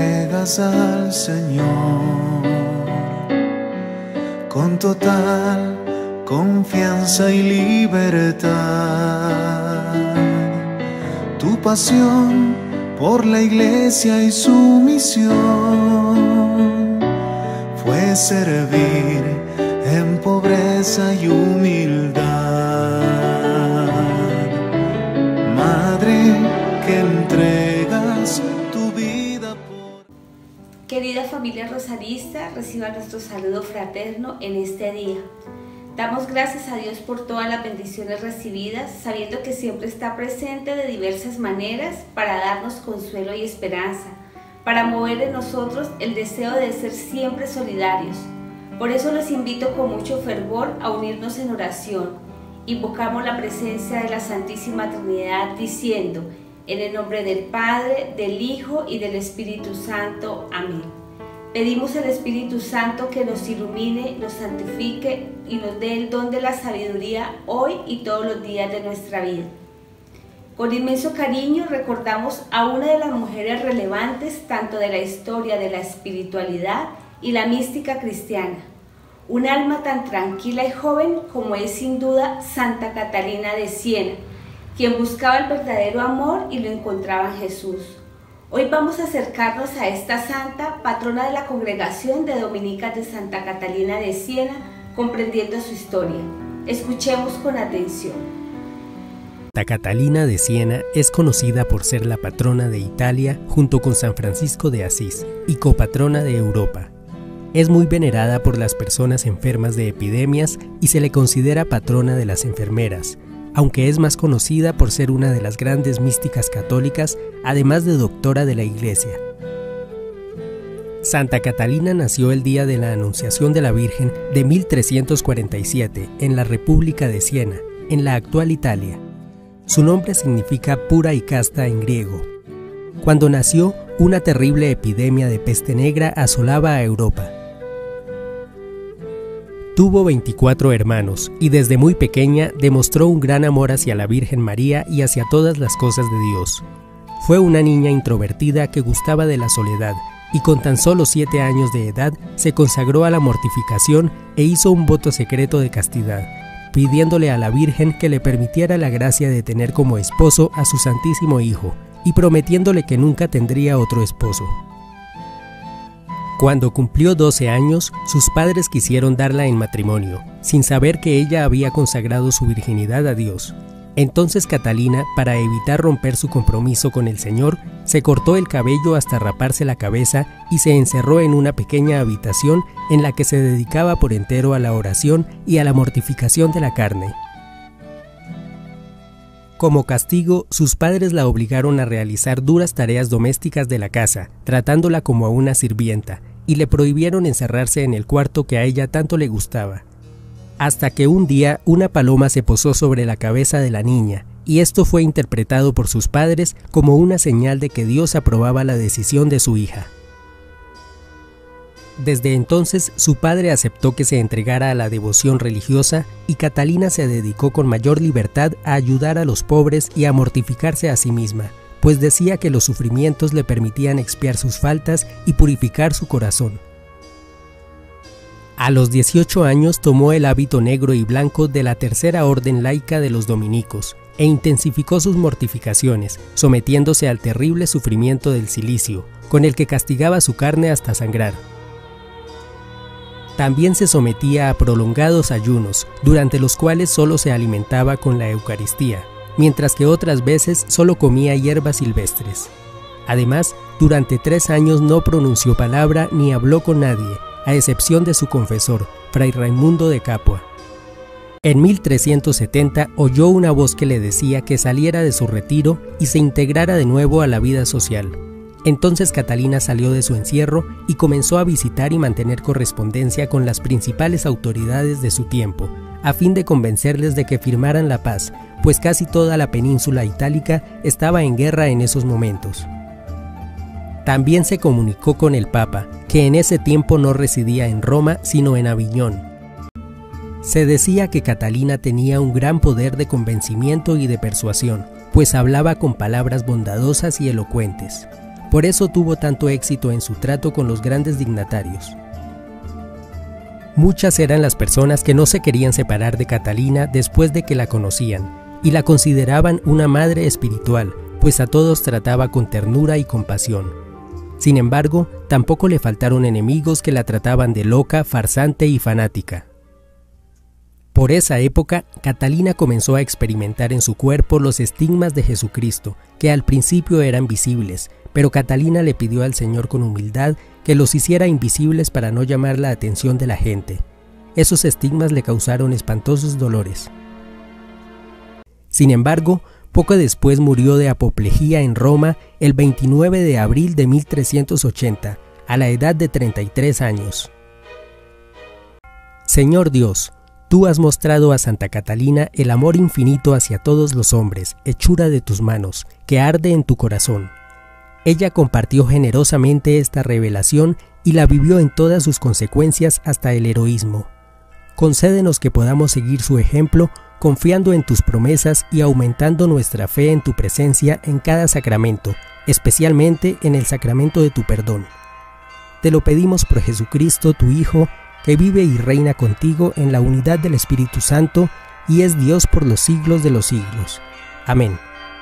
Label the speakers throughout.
Speaker 1: entregas al Señor con total confianza y libertad. Tu pasión por la iglesia y su misión fue servir en pobreza y humildad. Madre que entregas tu vida por...
Speaker 2: Querida familia rosarista, reciba nuestro saludo fraterno en este día. Damos gracias a Dios por todas las bendiciones recibidas, sabiendo que siempre está presente de diversas maneras para darnos consuelo y esperanza, para mover en nosotros el deseo de ser siempre solidarios. Por eso los invito con mucho fervor a unirnos en oración. Invocamos la presencia de la Santísima Trinidad diciendo: en el nombre del Padre, del Hijo y del Espíritu Santo. Amén. Pedimos al Espíritu Santo que nos ilumine, nos santifique y nos dé el don de la sabiduría hoy y todos los días de nuestra vida. Con inmenso cariño recordamos a una de las mujeres relevantes tanto de la historia de la espiritualidad y la mística cristiana. Un alma tan tranquila y joven como es sin duda Santa Catalina de Siena, quien buscaba el verdadero amor y lo encontraba en Jesús. Hoy vamos a acercarnos a esta santa, patrona de la congregación de dominicas de Santa Catalina de Siena, comprendiendo su historia. Escuchemos con atención.
Speaker 3: Santa Catalina de Siena es conocida por ser la patrona de Italia junto con San Francisco de Asís y copatrona de Europa. Es muy venerada por las personas enfermas de epidemias y se le considera patrona de las enfermeras, aunque es más conocida por ser una de las grandes místicas católicas, además de doctora de la Iglesia. Santa Catalina nació el día de la Anunciación de la Virgen de 1347 en la República de Siena, en la actual Italia. Su nombre significa pura y casta en griego. Cuando nació, una terrible epidemia de peste negra asolaba a Europa. Tuvo 24 hermanos y desde muy pequeña demostró un gran amor hacia la Virgen María y hacia todas las cosas de Dios. Fue una niña introvertida que gustaba de la soledad y con tan solo 7 años de edad se consagró a la mortificación e hizo un voto secreto de castidad, pidiéndole a la Virgen que le permitiera la gracia de tener como esposo a su Santísimo Hijo y prometiéndole que nunca tendría otro esposo. Cuando cumplió 12 años, sus padres quisieron darla en matrimonio, sin saber que ella había consagrado su virginidad a Dios. Entonces Catalina, para evitar romper su compromiso con el Señor, se cortó el cabello hasta raparse la cabeza y se encerró en una pequeña habitación en la que se dedicaba por entero a la oración y a la mortificación de la carne. Como castigo, sus padres la obligaron a realizar duras tareas domésticas de la casa, tratándola como a una sirvienta, y le prohibieron encerrarse en el cuarto que a ella tanto le gustaba. Hasta que un día una paloma se posó sobre la cabeza de la niña, y esto fue interpretado por sus padres como una señal de que Dios aprobaba la decisión de su hija. Desde entonces, su padre aceptó que se entregara a la devoción religiosa y Catalina se dedicó con mayor libertad a ayudar a los pobres y a mortificarse a sí misma, pues decía que los sufrimientos le permitían expiar sus faltas y purificar su corazón. A los 18 años tomó el hábito negro y blanco de la tercera orden laica de los dominicos e intensificó sus mortificaciones, sometiéndose al terrible sufrimiento del cilicio, con el que castigaba su carne hasta sangrar. También se sometía a prolongados ayunos, durante los cuales solo se alimentaba con la Eucaristía, mientras que otras veces solo comía hierbas silvestres. Además, durante 3 años no pronunció palabra ni habló con nadie, a excepción de su confesor, Fray Raimundo de Capua. En 1370 oyó una voz que le decía que saliera de su retiro y se integrara de nuevo a la vida social. Entonces Catalina salió de su encierro y comenzó a visitar y mantener correspondencia con las principales autoridades de su tiempo, a fin de convencerles de que firmaran la paz, pues casi toda la península itálica estaba en guerra en esos momentos. También se comunicó con el Papa, que en ese tiempo no residía en Roma, sino en Aviñón. Se decía que Catalina tenía un gran poder de convencimiento y de persuasión, pues hablaba con palabras bondadosas y elocuentes. Por eso tuvo tanto éxito en su trato con los grandes dignatarios. Muchas eran las personas que no se querían separar de Catalina después de que la conocían, y la consideraban una madre espiritual, pues a todos trataba con ternura y compasión. Sin embargo, tampoco le faltaron enemigos que la trataban de loca, farsante y fanática. Por esa época, Catalina comenzó a experimentar en su cuerpo los estigmas de Jesucristo, que al principio eran visibles, pero Catalina le pidió al Señor con humildad que los hiciera invisibles para no llamar la atención de la gente. Esos estigmas le causaron espantosos dolores. Sin embargo, poco después murió de apoplejía en Roma el 29 de abril de 1380, a la edad de 33 años. Señor Dios, tú has mostrado a Santa Catalina el amor infinito hacia todos los hombres, hechura de tus manos, que arde en tu corazón. Ella compartió generosamente esta revelación y la vivió en todas sus consecuencias hasta el heroísmo. Concédenos que podamos seguir su ejemplo, confiando en tus promesas y aumentando nuestra fe en tu presencia en cada sacramento, especialmente en el sacramento de tu perdón. Te lo pedimos por Jesucristo, tu Hijo, que vive y reina contigo en la unidad del Espíritu Santo y es Dios por los siglos de los siglos. Amén.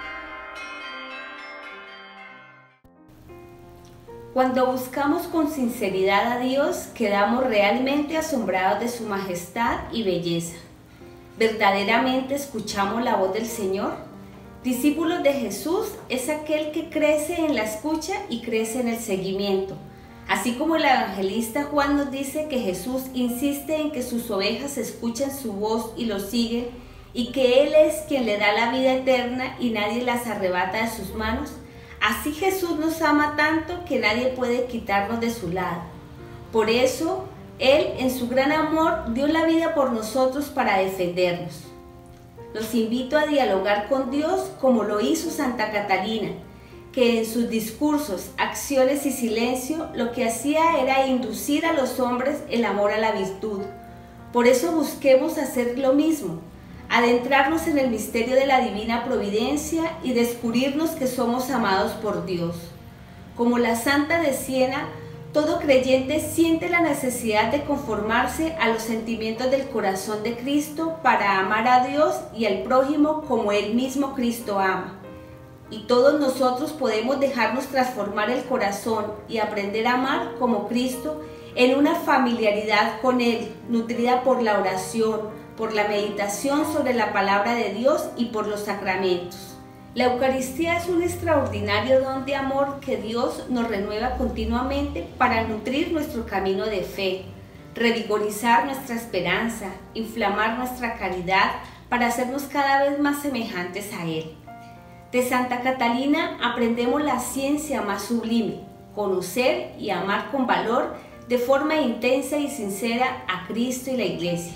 Speaker 2: Cuando buscamos con sinceridad a Dios, quedamos realmente asombrados de su majestad y belleza. ¿Verdaderamente escuchamos la voz del Señor? Discípulos de Jesús es aquel que crece en la escucha y crece en el seguimiento. Así como el evangelista Juan nos dice que Jesús insiste en que sus ovejas escuchen su voz y lo siguen, y que Él es quien le da la vida eterna y nadie las arrebata de sus manos, así Jesús nos ama tanto que nadie puede quitarnos de su lado. Por eso, Él, en su gran amor, dio la vida por nosotros para defendernos. Los invito a dialogar con Dios como lo hizo Santa Catalina, que en sus discursos, acciones y silencio lo que hacía era inducir a los hombres el amor a la virtud. Por eso busquemos hacer lo mismo, adentrarnos en el misterio de la divina providencia y descubrirnos que somos amados por Dios. Como la Santa de Siena, todo creyente siente la necesidad de conformarse a los sentimientos del corazón de Cristo para amar a Dios y al prójimo como Él mismo Cristo ama. Y todos nosotros podemos dejarnos transformar el corazón y aprender a amar como Cristo en una familiaridad con Él, nutrida por la oración, por la meditación sobre la palabra de Dios y por los sacramentos. La Eucaristía es un extraordinario don de amor que Dios nos renueva continuamente para nutrir nuestro camino de fe, revigorizar nuestra esperanza, inflamar nuestra caridad para hacernos cada vez más semejantes a Él. De Santa Catalina aprendemos la ciencia más sublime, conocer y amar con valor de forma intensa y sincera a Cristo y la Iglesia.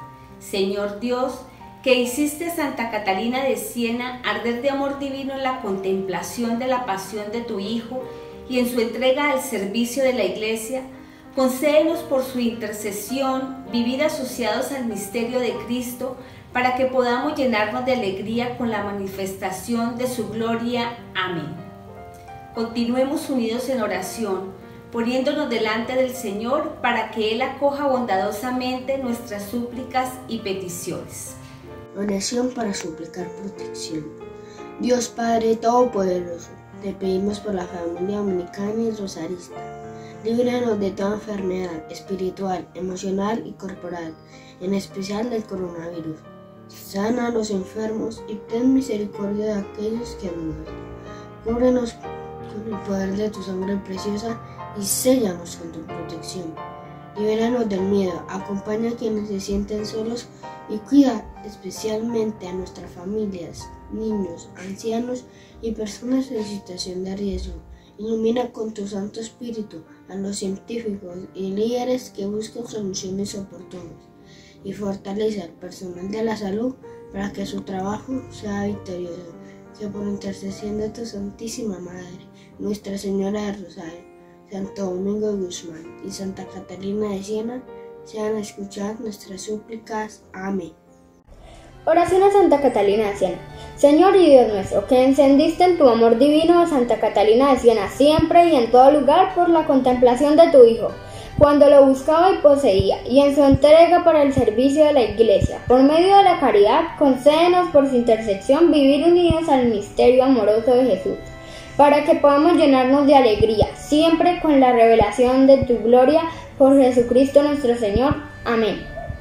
Speaker 2: Señor Dios, que hiciste a Santa Catalina de Siena arder de amor divino en la contemplación de la pasión de tu Hijo y en su entrega al servicio de la Iglesia, concédenos por su intercesión vivir asociados al misterio de Cristo para que podamos llenarnos de alegría con la manifestación de su gloria. Amén. Continuemos unidos en oración, poniéndonos delante del Señor para que Él acoja bondadosamente nuestras súplicas y peticiones.
Speaker 4: Oración para suplicar protección. Dios Padre Todopoderoso, te pedimos por la familia dominicana y rosarista. Líbranos de toda enfermedad espiritual, emocional y corporal, en especial del coronavirus. Sana a los enfermos y ten misericordia de aquellos que han muerto. Cúbrenos con el poder de tu sangre preciosa y séllanos con tu protección. Libéranos del miedo, acompaña a quienes se sienten solos y cuida especialmente a nuestras familias, niños, ancianos y personas en situación de riesgo. Ilumina con tu Santo Espíritu a los científicos y líderes que buscan soluciones oportunas y fortalece al personal de la salud para que su trabajo sea victorioso. Que por intercesión de tu Santísima Madre, Nuestra Señora de Rosario, Santo Domingo de Guzmán y Santa Catalina de Siena, sean escuchadas nuestras súplicas. Amén.
Speaker 5: Oración a Santa Catalina de Siena. Señor y Dios nuestro, que encendiste en tu amor divino a Santa Catalina de Siena siempre y en todo lugar por la contemplación de tu Hijo, cuando lo buscaba y poseía, y en su entrega para el servicio de la Iglesia. Por medio de la caridad, concédenos por su intersección vivir unidos al misterio amoroso de Jesús, para que podamos llenarnos de alegría, siempre con la revelación de tu gloria, por Jesucristo nuestro Señor. Amén.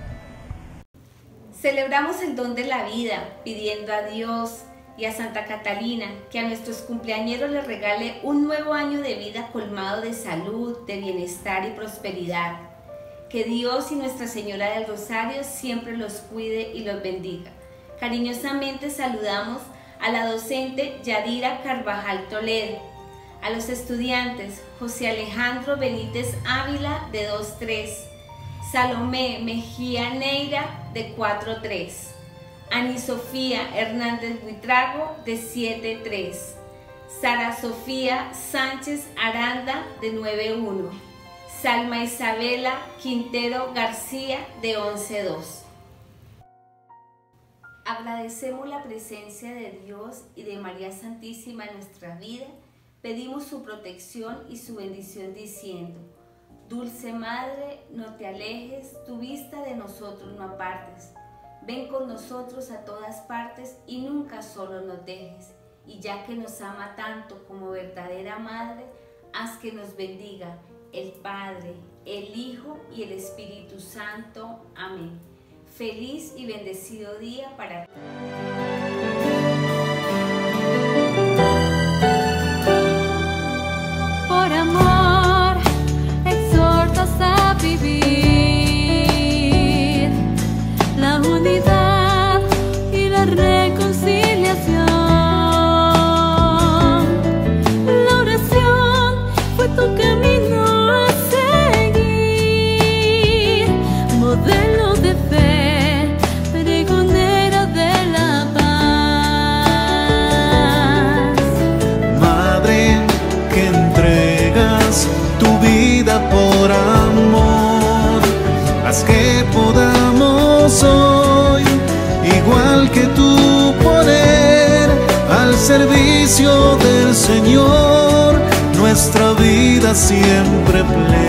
Speaker 2: Celebramos el don de la vida, pidiendo a Dios y a Santa Catalina que a nuestros cumpleañeros les regale un nuevo año de vida colmado de salud, de bienestar y prosperidad. Que Dios y Nuestra Señora del Rosario siempre los cuide y los bendiga. Cariñosamente saludamos a la docente Yadira Carvajal Toledo, a los estudiantes José Alejandro Benítez Ávila de 2-3, Salomé Mejía Neira de 4-3, Ani Sofía Hernández Buitrago de 7-3, Sara Sofía Sánchez Aranda de 9-1, Salma Isabela Quintero García de 11-2. Agradecemos la presencia de Dios y de María Santísima en nuestra vida. Pedimos su protección y su bendición diciendo: Dulce Madre, no te alejes, tu vista de nosotros no apartes. Ven con nosotros a todas partes y nunca solo nos dejes. Y ya que nos ama tanto como verdadera Madre, haz que nos bendiga el Padre, el Hijo y el Espíritu Santo. Amén. Feliz y bendecido día para todos.
Speaker 6: Por amor, exhortas a vivir la unidad y la reconciliación. La oración fue tu camino a seguir, modelo de fe, pregonera de la paz.
Speaker 1: Madre, que entregas tu vida por amor, haz que podamos hoy, igual que tú, poner al servicio del Señor nuestra vida siempre plena.